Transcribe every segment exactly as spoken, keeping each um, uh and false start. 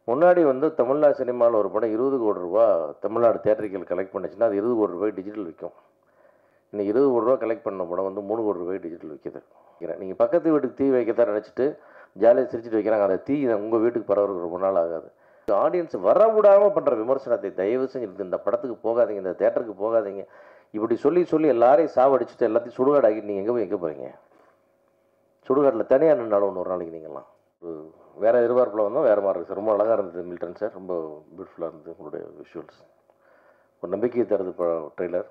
முன்னாடி வந்து தமிழ்நாடு சினிமாவில் ஒரு படம் இருபது கோடி ரூபா தமிழ்நாடு தியேட்டரிக்கல் கலெக்ட் பண்ணுச்சுன்னா அது இருபது கோடி ரூபாய் டிஜிட்டல் விற்கும். இன்னைக்கு இருபது கோடி ரூபா கலெக்ட் பண்ண படம் வந்து மூணு கோடி ரூபாய் டிஜிட்டல் விற்கிது. நீங்கள் பக்கத்து வீட்டுக்கு தீ வைக்கத்தான் நினச்சிட்டு ஜாலியாக சிரிச்சுட்டு வைக்கிறாங்க. அந்த தீ உங்கள் வீட்டுக்கு பரவுறதுக்கு ரொம்ப நாள் ஆகாது. ஆடியன்ஸ் வர விடாமல் பண்ணுற விமர்சனத்தை தயவு செஞ்சு இந்த படத்துக்கு போகாதீங்க, இந்த தேட்டருக்கு போகாதீங்க, இப்படி சொல்லி சொல்லி எல்லாரையும் சாவடிச்சுட்டு எல்லாத்தையும் சுடுகாடு ஆகிட்டு நீங்கள் எங்கே போய் எங்கே போகிறீங்க? சுடுகாட்டில் தனியாக நின்றாலும் ஒன்று ஒரு நாளைக்கு நீங்கள்லாம் வேறு எதிர்பார்ப்பில் வந்தோம். வேறு மாதிரி இருக்குது. ரொம்ப அழகாக இருந்தது மில்டன் சார், ரொம்ப பியூட்டிஃபுல்லாக இருந்தது உங்களுடைய விஷுவல்ஸ். ஒரு நம்பிக்கையை தருது இப்போ ட்ரெய்லர்.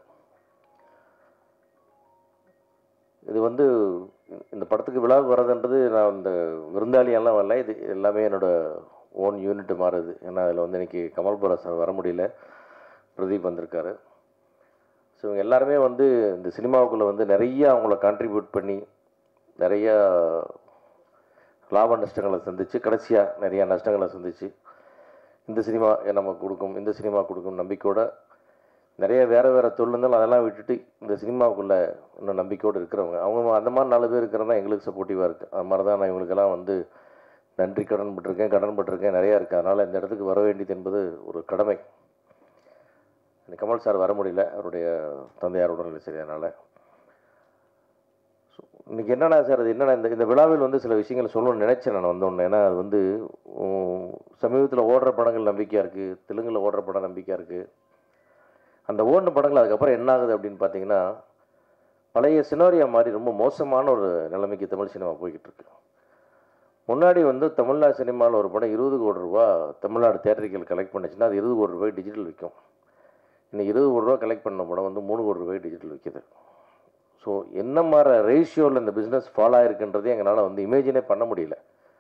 இது வந்து இந்த படத்துக்கு விழாவுக்கு வர்றதுன்றது நான் இந்த விருந்தாளியெல்லாம் வரல, இது எல்லாமே என்னோடய ஓன் யூனிட்டு மாறுது. ஏன்னா அதில் வந்து இன்றைக்கி கமல்புரா சார் வர முடியல, பிரதீப் வந்திருக்காரு. ஸோ இவங்க எல்லாருமே வந்து இந்த சினிமாவுக்குள்ளே வந்து நிறையா அவங்கள கான்ட்ரிபியூட் பண்ணி நிறையா லாப நஷ்டங்களை சந்தித்து கடைசியாக நிறையா நஷ்டங்களை சந்தித்து இந்த சினிமா நம்ம கொடுக்கும் இந்த சினிமா கொடுக்கும் நம்பிக்கையோடு நிறைய வேறு வேறு தொழில் இருந்தாலும் அதெல்லாம் விட்டுட்டு இந்த சினிமாவுக்குள்ளே இன்னும் நம்பிக்கையோடு இருக்கிறவங்க அவங்க அந்த மாதிரி நாலு பேர் இருக்கிறதா எங்களுக்கு சப்போர்ட்டிவாக இருக்குது. அது மாதிரி தான் நான் இவங்களுக்கெல்லாம் வந்து நன்றி கடன் பட்டிருக்கேன், கடன் பட்டிருக்கேன் நிறையா இருக்குது. அதனால் இந்த இடத்துக்கு வர வேண்டியது என்பது ஒரு கடமை. கமல் சார் வர முடியல, அவருடைய தந்தையார் உடல்நிலை சரியானால. ஸோ இன்றைக்கி என்னென்னா சார், அது என்னென்னா இந்த இந்த விழாவில் வந்து சில விஷயங்கள் சொல்லணும்னு நினச்சேன் நான் வந்தோன்னே. ஏன்னா அது வந்து சமீபத்தில் ஓடுற படங்கள் நம்பிக்கையாக இருக்குது, தெலுங்கில் ஓடுற படம் நம்பிக்கையாக இருக்குது. அந்த ஓடின படங்கள் அதுக்கப்புறம் என்ன ஆகுது அப்படின்னு பார்த்தீங்கன்னா பழைய சினாரியா மாதிரி ரொம்ப மோசமான ஒரு நிலைமைக்கு தமிழ் சினிமா போய்கிட்டு இருக்கு. முன்னாடி வந்து தமிழ்நாடு சினிமாவில் ஒரு படம் இருபது கோடி ரூபா தமிழ்நாடு தியேட்டரிக்கல் கலெக்ட் பண்ணுச்சுன்னா அது இருபது கோடி ரூபாய் டிஜிட்டல் விற்கும். இன்னைக்கு இருபது கோடி ரூபா கலெக்ட் பண்ண படம் வந்து மூணு கோடி ரூபாய் டிஜிட்டல் விற்கிது. ஸோ என்ன மாதிரி ரேஷியோவில் இந்த பிஸ்னஸ் ஃபாலோ ஆகிருக்குன்றது எங்களால் வந்து இமேஜினே பண்ண முடியல.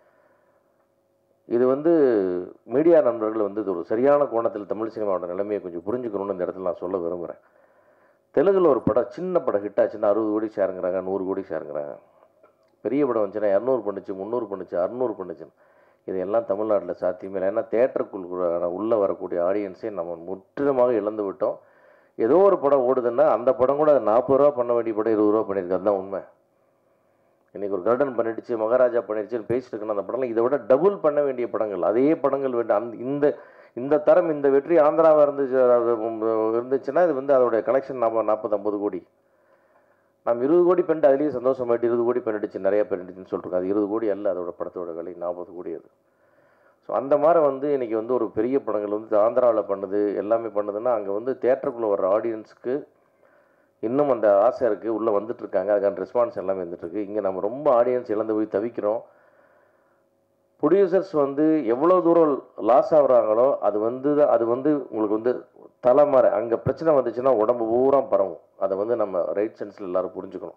இது வந்து மீடியா நண்பர்கள் வந்து இது ஒரு சரியான கோணத்தில் தமிழ் சினிமாவோட நிலைமையை கொஞ்சம் புரிஞ்சுக்கணும்னு இந்த இடத்துல நான் சொல்ல விரும்புகிறேன். தெலுங்கில் ஒரு படம் சின்ன படம் ஹிட் ஆச்சுன்னா அறுபது கோடி ஷேருங்கிறாங்க, நூறு கோடி ஷேருங்கிறாங்க. பெரிய படம் வந்துச்சுன்னா இரநூறு பண்ணுச்சு, முந்நூறு பண்ணுச்சு, அறுநூறு பண்ணுச்சுன்னு. இதெல்லாம் தமிழ்நாட்டில் சாத்தியமே இல்லை. ஏன்னா தேட்டருக்குள்ள உள்ளே வரக்கூடிய ஆடியன்ஸே நம்ம முற்றிலுமாக இழந்து விட்டோம். ஏதோ ஒரு படம் ஓடுதுன்னா அந்த படம் கூட நாற்பது ரூபா பண்ண வேண்டிய படம் இருபது ரூபா பண்ணியிருக்கு. அதுதான் உண்மை. இன்றைக்கி ஒரு கர்டன் பண்ணிடுச்சு, மகாராஜா பண்ணிடுச்சுன்னு பேசிட்டு இருக்கணும். அந்த படம்லாம் இதை விட டபுள் பண்ண வேண்டிய படங்கள், அதே படங்கள் வேண்டும். அந்த இந்த இந்த தரம் இந்த வெற்றி ஆந்திராவாக இருந்துச்சு இருந்துச்சுன்னா இது வந்து அதோடைய கலெக்ஷன் நம்ம நாற்பது ஐம்பது கோடி, நம்ம இருபது கோடி பண்ணிட்டு அதுலேயே சந்தோஷமாயிட்டு இருபது கோடி பண்ணிடுச்சு நிறையா பண்ணிடுச்சுன்னு சொல்லிருக்கோம். அது இருபது கோடி அல்ல, அதோட படத்தோட விலை நாற்பது கோடி அது. ஸோ அந்த மாதிரி வந்து இன்றைக்கி வந்து ஒரு பெரிய படங்கள் வந்து ஆந்திராவில் பண்ணுது எல்லாமே பண்ணுதுன்னா அங்கே வந்து தேட்டருக்குள்ளே வர்ற ஆடியன்ஸுக்கு இன்னும் அந்த ஆசை இருக்குது, உள்ளே வந்துட்டுருக்காங்க, அதுக்கான ரெஸ்பான்ஸ் எல்லாமே வந்துட்டுருக்கு. இங்கே நம்ம ரொம்ப ஆடியன்ஸ் இழந்து போய் தவிக்கிறோம். ப்ரொடியூசர்ஸ் வந்து எவ்வளோ தூரம் லாஸ் ஆகுறாங்களோ அது வந்து அது வந்து உங்களுக்கு வந்து தலைமறை அங்கே பிரச்சனை வந்துச்சுன்னா உடம்பு பூரா பரவும். அதை வந்து நம்ம ரைட் சென்ஸில் எல்லோரும் புரிஞ்சுக்கணும்.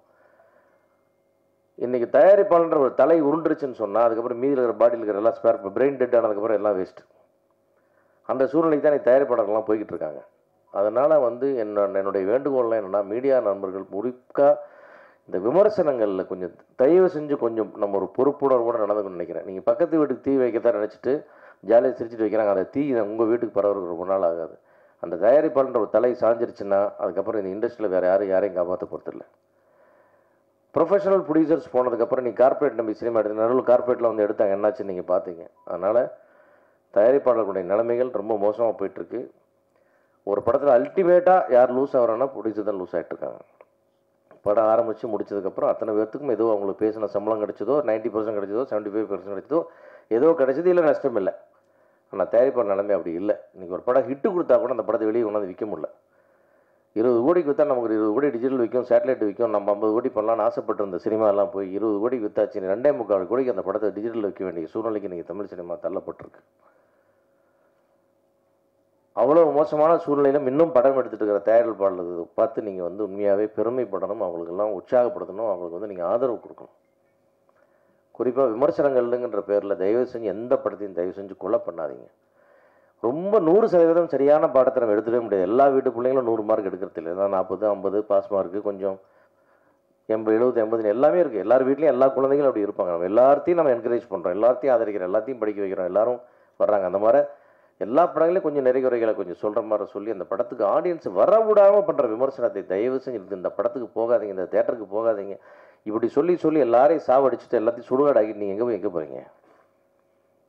இன்றைக்கி தயாரிப்பாளன்ற ஒரு தலை உருண்டுருச்சுன்னு சொன்னால் அதுக்கப்புறம் மீதியில் இருக்கிற பாடியில் இருக்கிற எல்லாம் ஸ்பேர் பிரெயின் டெட் ஆனதுக்கப்புறம் எல்லாம் வேஸ்ட்டு. அந்த சூழ்நிலைக்கு தான் இன்றைக்கி தயாரிப்பாளர்கள்லாம் போய்கிட்டு இருக்காங்க. அதனால் வந்து என்ன என்னுடைய வேண்டுகோள்லாம் என்னென்னா மீடியா நண்பர்கள் முழுக்க இந்த விமர்சனங்களில் கொஞ்சம் தயவு செஞ்சு கொஞ்சம் நம்ம ஒரு பொறுப்புணர்வோடு நடந்துக்கணும்னு நினைக்கிறேன். நீங்கள் பக்கத்து வீட்டுக்கு தீ வைக்கத்தான் நினச்சிட்டு ஜாலியாக சிரிச்சுட்டு வைக்கிறாங்க. அந்த தீ உங்கள் வீட்டுக்கு பரவுறதுக்கு ரொம்ப நாள் ஆகாது. அந்த தயாரிப்பாளன்ற ஒரு தலை சாஞ்சிருச்சுன்னா அதுக்கப்புறம் இந்த இண்டஸ்ட்ரியில் வேறு யாரும் யாரையும் காப்பாற்ற போகிறதில்ல. ப்ரொஃபஷனல் ப்ரொடியூசர்ஸ் போனதுக்கப்புறம் நீ கார்பரேட் நம்பி சினிமா எடுத்து நடுவில் கார்பரேட்டில் வந்து எடுத்தாங்க, என்னாச்சுன்னு நீங்கள் பார்த்தீங்க. அதனால் தயாரிப்பாளர்களுடைய நிலைமைகள் ரொம்ப மோசமாக போயிட்டுருக்கு. ஒரு படத்தில் அல்டிமேட்டாக யார் லூஸ் ஆகிறான்னா ப்ரொடியூசர் தான் லூஸ் ஆகிட்டுருக்காங்க. படம் ஆரம்பித்து முடிச்சதுக்கப்புறம் அத்தனை பேர்த்துக்கும் ஏதோ அவங்களுக்கு பேசின சம்பளம் கிடைச்சதோ நைன்ட்டி பர்சன்ட் கிடைச்சதோ செவன்ட்டி ஃபைவ் பர்சன்ட் கிடைச்சதோ ஏதோ கிடைச்சது, இல்லை நஷ்டம் இல்லை. ஆனால் தயாரிப்பாளர் நிலைமை அப்படி இல்லை. இன்றைக்கி ஒரு படம் ஹிட்டு கொடுத்தா கூட அந்த படத்தை வெளியே கொண்டாந்து விற்க முடியல. இருபது கோடிக்கு விற்றா நமக்கு இருபது கோடி டிஜிட்டல் விற்கும், சேட்டலைட் விற்கும், நம்ம ஐம்பது கோடி பண்ணலான்னு ஆசைப்பட்டிருந்த சினிமாலாம் போய் இருபது கோடிக்கு விற்றாச்சு. ரெண்டே முக்கால் கோடிக்கு அந்த படத்தை டிஜிட்டல் வைக்க வேண்டிய சூழ்நிலைக்கு இன்றைக்கி தமிழ் சினிமா தள்ளப்பட்டிருக்கு. அவ்வளோ மோசமான சூழ்நிலையிலும் இன்னும் படம் எடுத்துகிட்டு இருக்கிற தயாரிப்பாளர்களை பார்த்து நீங்கள் வந்து உண்மையாகவே பெருமைப்படணும், அவங்களுக்கெல்லாம் உற்சாகப்படுத்தணும், அவங்களுக்கு வந்து நீங்கள் ஆதரவு கொடுக்கணும். குறிப்பாக விமர்சனங்கள்ங்கிற பேரில் தயவு செஞ்சு எந்த படத்தையும் தயவு செஞ்சு கொலை பண்ணாதீங்க. ரொம்ப நூறு சதவீதம் சரியான பாடத்தை நம்ம எடுத்துக்கவே முடியாது. எல்லா வீட்டு பிள்ளைங்களும் நூறு மார்க் எடுக்கிறது இல்லை. ஏன்னா நாற்பது ஐம்பது பாஸ் மார்க்கு கொஞ்சம் எண்பது எழுபது எண்பதுன்னு எல்லாமே இருக்குது. எல்லார் வீட்லேயும் எல்லா குழந்தைகளும் அப்படி இருப்பாங்க. நம்ம எல்லாத்தையும் நம்ம என்கரேஜ் பண்ணுறோம், எல்லாத்தையும் ஆதரிக்கிறோம், எல்லாத்தையும் படிக்க வைக்கிறோம், எல்லோரும் வர்றாங்க. அந்த மாதிரி எல்லா படங்களையும் கொஞ்சம் நிறைகுறைகளை கொஞ்சம் சொல்கிற மாதிரி சொல்லி அந்த படத்துக்கு ஆடியன்ஸ் வர விடாமல் பண்ணுற விமர்சனத்தை தயவு செஞ்சு இந்த படத்துக்கு போகாதீங்க, இந்த தேட்டருக்கு போகாதீங்க, இப்படி சொல்லி சொல்லி எல்லாரையும் சாவடிச்சுட்டு எல்லாத்தையும் சுடுகாடு ஆகிட்டு நீங்கள் எங்கே போய் எங்கே போகிறீங்க?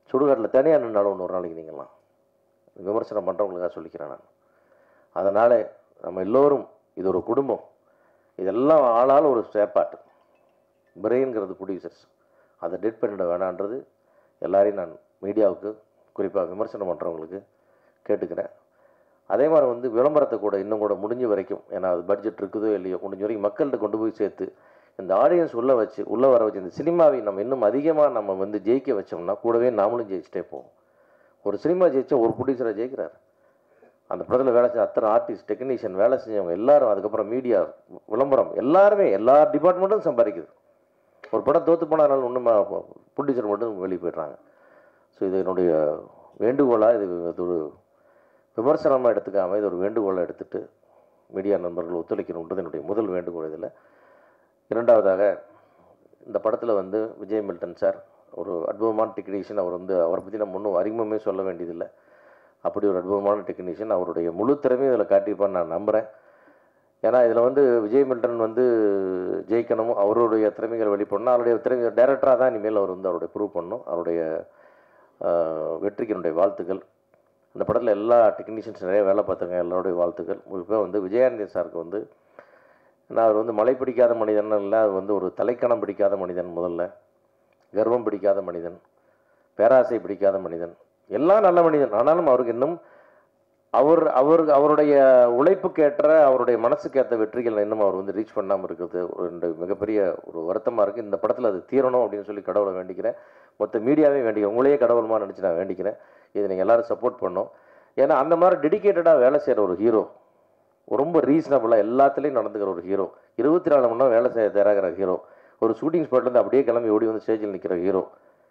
சுடுகாட்டில் தனியாக நின்றாலும் ஒன்று ஒரு நாளைக்கு நீங்களாம் விமர்சனம் பண்ணுறவங்களுக்காக சொல்லிக்கிறேன் நான். அதனால் நம்ம எல்லோரும் இது ஒரு குடும்பம், இதெல்லாம் ஆளால் ஒரு சேப்பாட்டு பிரெயின்கிறது ப்ரொடியூசர்ஸ், அதை டெட் பண்ணிட வேணான்றது எல்லாரையும் நான் மீடியாவுக்கு குறிப்பாக விமர்சனம் பண்ணுறவங்களுக்கு கேட்டுக்கிறேன். அதே மாதிரி வந்து விளம்பரத்தை கூட இன்னும் கூட முடிஞ்ச வரைக்கும், ஏன்னா அது பட்ஜெட் இருக்குதோ இல்லையோ, முடிஞ்ச வரைக்கும் மக்கள்கிட்ட கொண்டு போய் சேர்த்து இந்த ஆடியன்ஸ் உள்ளே வச்சு உள்ளே வர வச்சு இந்த சினிமாவை நம்ம இன்னும் அதிகமாக நம்ம வந்து ஜெயிக்க வச்சோம்னா கூடவே நாமளும் ஜெயிச்சிட்டே போவோம். ஒரு சினிமா ஜெயிச்சா ஒரு ப்ரொடியூசராக ஜெயிக்கிறார். அந்த படத்தில் வேலை செஞ்ச அத்தனை ஆர்டிஸ்ட், டெக்னீஷியன், வேலை செஞ்சவங்க எல்லாரும், அதுக்கப்புறம் மீடியா, விளம்பரம், எல்லாருமே எல்லா டிபார்ட்மெண்ட்டும் சம்பாதிக்குது. ஒரு படம் தோற்று போனாலும் ஒன்றும் ப்ரொடியூசர் மட்டும் வெளியே போய்ட்றாங்க. ஸோ இது என்னுடைய வேண்டுகோளாக, இது இது ஒரு விமர்சனமாக எடுத்துக்காமல் இது ஒரு வேண்டுகோளாக எடுத்துகிட்டு மீடியா நண்பர்கள் ஒத்துழைக்கணுன்றது என்னுடைய முதல் வேண்டுகோள். இதில் இரண்டாவதாக, இந்த படத்தில் வந்து விஜய் மில்டன் சார் ஒரு அற்புதமான டெக்னீஷியன். அவர் வந்து அவரை பற்றி நம்ம ஒன்றும் அறிமுகமே சொல்ல வேண்டியதில்லை. அப்படி ஒரு அற்புதமான டெக்னீஷியன், அவருடைய முழு திறமையும் இதில் காட்டியிருப்பான்னு நான் நம்புகிறேன். ஏன்னா இதில் வந்து விஜய் மில்டன் வந்து ஜெயிக்கணும், அவருடைய திறமைகளை வெளிப்படணும். அவருடைய திறமை டைரக்டராக தான் இனிமேல் அவர் வந்து அவருடைய ப்ரூவ் பண்ணணும். அவருடைய வெற்றிக்கு என்னுடைய வாழ்த்துக்கள். அந்த படத்தில் எல்லா டெக்னீஷியன்ஸ் நிறைய வேலை பார்த்துருங்க, எல்லாருடைய வாழ்த்துக்கள். குறிப்பாக வந்து விஜயானந்தி சாருக்கு வந்து, நான் அவர் வந்து மழை பிடிக்காத மனிதன் இல்லை, அது வந்து ஒரு தலைக்கணம் பிடிக்காத மனிதன், முதல்ல கர்வம் பிடிக்காத மனிதன், பேராசை பிடிக்காத மனிதன், எல்லாம் நல்ல மனிதன். ஆனாலும் அவருக்கு இன்னும் அவர் அவர் அவருடைய உழைப்புக்கேற்ற, அவருடைய மனசுக்கேற்ற வெற்றிகள் இன்னும் அவர் வந்து ரீச் பண்ணாமல் இருக்கிறது ஒரு மிகப்பெரிய ஒரு வருத்தமாக இருக்குது. இந்த படத்தில் அது தீரணும் அப்படின்னு சொல்லி கடவுளை வேண்டிக்கிறேன். மொத்த மீடியாவே வேண்டிக்கிறேன், உங்களையே கடவுளமாக நினச்சி நான் வேண்டிக்கிறேன். இதை நீங்கள் எல்லோரும் சப்போர்ட் பண்ணோம். ஏன்னா அந்த மாதிரி டெடிக்கேட்டடாக வேலை செய்கிற ஒரு ஹீரோ, ரொம்ப ரீசனபுளாக எல்லாத்துலேயும் நடந்துக்கிற ஒரு ஹீரோ, இருபத்தி நாலு மணி நேரம் வேலை செய்ய தயாராகிற ஹீரோ, ஒரு ஷூட்டிங் ஸ்பாட்லேருந்து அப்படியே கிளம்பி ஓடி வந்து ஸ்டேஜில் நிற்கிற ஹீரோ,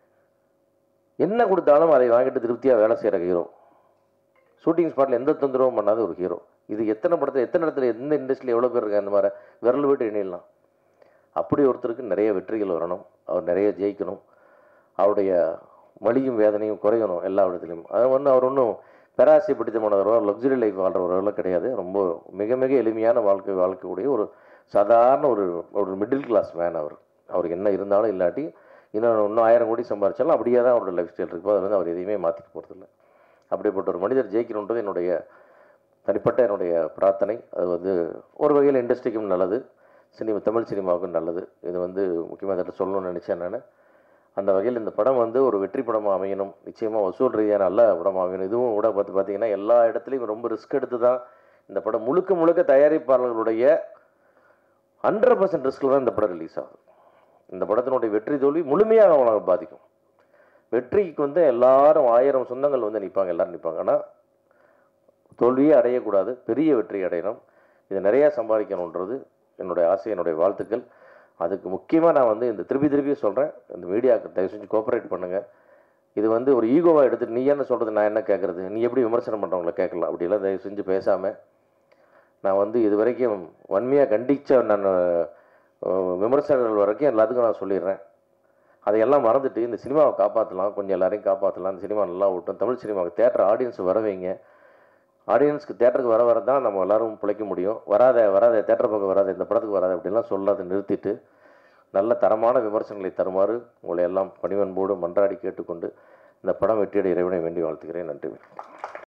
என்ன கொடுத்தாலும் அதை வாங்கிட்டு திருப்தியாக வேலை செய்கிற ஹீரோ, ஷூட்டிங் ஸ்பாட்டில் எந்த தொந்தரவும் பண்ணாத ஒரு ஹீரோ. இது எத்தனை படத்தில், எத்தனை இடத்துல, எந்த இண்டஸ்ட்ரியில் எவ்வளோ பேர் இருக்காங்க, அந்த மாதிரி விரல் விட்டு எண்ணிடலாம். அப்படி ஒருத்தருக்கு நிறைய வெற்றிகள் வரணும், அவர் நிறைய ஜெயிக்கணும், அவருடைய வலியும் வேதனையும் குறையணும் எல்லா இடத்துலையும். அதை வந்து அவர் ஒன்றும் பேராசை பிடித்தமானவரோ லக்ஸுரி லைஃப் வாழ்கிறவர்களோ கிடையாது. ரொம்ப மிக மிக எளிமையான வாழ்க்கை வாழ்க்கக்கூடிய ஒரு சாதாரண ஒரு ஒரு மிடில் கிளாஸ் மேன் அவர். அவருக்கு என்ன இருந்தாலும் இல்லாட்டி இன்னும் இன்னும் ஆயிரம் கோடி சம்பாதிச்சாலும் அப்படியே தான் அவரோட லைஃப் ஸ்டைல் இருக்கும். அதில் வந்து அவர் எதையுமே மாற்றிக்க போகிறதில்ல. அப்படிப்பட்ட ஒரு மனிதர் ஜெயிக்கணுன்றது என்னுடைய தனிப்பட்ட என்னுடைய பிரார்த்தனை. அது வந்து ஒரு வகையில் இண்டஸ்ட்ரிக்கும் நல்லது, சினிமா தமிழ் சினிமாவுக்கும் நல்லது. இது வந்து முக்கியமாக இதை சொல்லணும்னு நினச்சேன் நான். அந்த வகையில் இந்த படம் வந்து ஒரு வெற்றி படமாக அமையணும், நிச்சயமாக வசூல் ரீதியாக நல்ல படமாக அமையணும். இதுவும் கூட பார்த்து பார்த்தீங்கன்னா எல்லா இடத்துலையும் ரொம்ப ரிஸ்க் எடுத்து தான் இந்த படம் முழுக்க முழுக்க தயாரிப்பாளர்களுடைய ஹண்ட்ரட் பர்சன்ட் ரிஸ்கில் தான் இந்த படம் ரிலீஸ் ஆகுது. இந்த படத்தினுடைய வெற்றி தோல்வி முழுமையாக அவங்களை பாதிக்கும். வெற்றிக்கு வந்து எல்லாரும் ஆயிரம் சொந்தங்கள் வந்து நிற்பாங்க, எல்லோரும் நிற்பாங்க. ஆனால் தோல்வியே அடையக்கூடாது, பெரிய வெற்றி அடையணும், இதை நிறையா சம்பாதிக்கணுன்றது என்னுடைய ஆசை, என்னுடைய வாழ்த்துக்கள். அதுக்கு முக்கியமாக நான் வந்து இந்த திருப்பி திருப்பி சொல்கிறேன், இந்த மீடியாவுக்கு தயவு செஞ்சு கோஆப்ரேட் பண்ணுங்கள். இது வந்து ஒரு ஈகோவாக எடுத்துகிட்டு நீ என்ன சொல்கிறது, நான் என்ன கேட்குறது, நீ எப்படி விமர்சனம் பண்ணுறவங்கள கேட்கலாம், அப்படிலாம் தயவு செஞ்சு பேசாமல், நான் வந்து இது வரைக்கும் வன்மையாக கண்டித்த நான் விமர்சனங்கள் வரைக்கும் எல்லாத்துக்கும் நான் சொல்லிடுறேன். அதையெல்லாம் மறந்துட்டு இந்த சினிமாவை காப்பாற்றலாம், கொஞ்சம் எல்லாரையும் காப்பாற்றலாம், இந்த சினிமா நல்லா விட்டோம், தமிழ் சினிமாவுக்கு தேட்டர் ஆடியன்ஸ் வர வைங்க. ஆடியன்ஸ்க்கு தேட்டருக்கு வர வர தான் நம்ம எல்லோரும் பிழைக்க முடியும். வராத வராத தேட்டர் பக்கம் வராத, இந்த படத்துக்கு வராது அப்படின்லாம் சொல்லாத நிறுத்திட்டு நல்ல தரமான விமர்சனங்களை தருமாறு உங்களை எல்லாம் பணிவன்போடு மன்றாடி கேட்டுக்கொண்டு இந்த படம் வெற்றியடைய இறைவனை வேண்டி வாழ்த்துக்கிறேன். நன்றி.